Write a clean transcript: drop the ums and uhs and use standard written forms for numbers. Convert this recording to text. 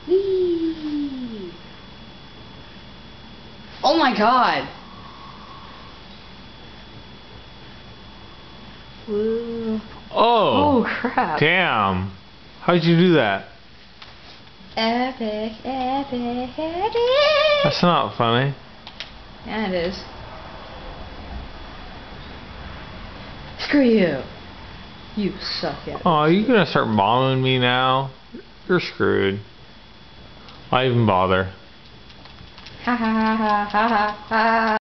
Whee! Oh my god! Woo. Oh! Oh crap! Damn! How'd you do that? Epic, epic, epic! That's not funny. Yeah, it is. Screw you! You suck at it. Oh, you gonna start bombing me now? You're screwed. Why even bother? Ha ha ha ha ha ha.